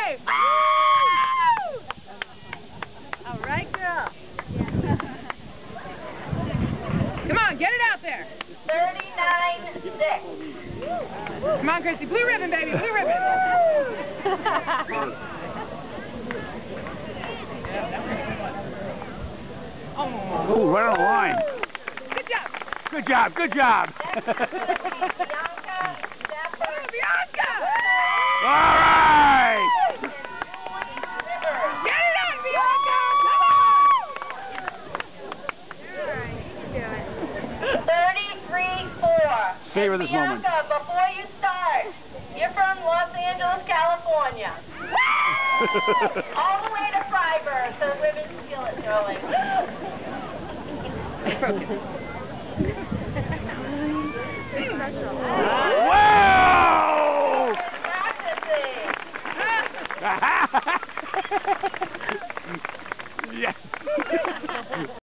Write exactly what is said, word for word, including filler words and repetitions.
way! All right, girl. Come on, get it out there. thirty-nine six. Come on, Christy. Blue ribbon, baby. Blue ribbon. Oh. Ooh, right on the line. Good job. Good job. Good job. Next is going to be Bianca Zephyr. Bianca! All right. Get it on, Bianca! Come on! thirty-three four. Savor this moment. Bianca, before you start, you're from Los Angeles, California. All the way to Freiburg, so the ribbon skillet throwing. Whoa! Practicing. Yes.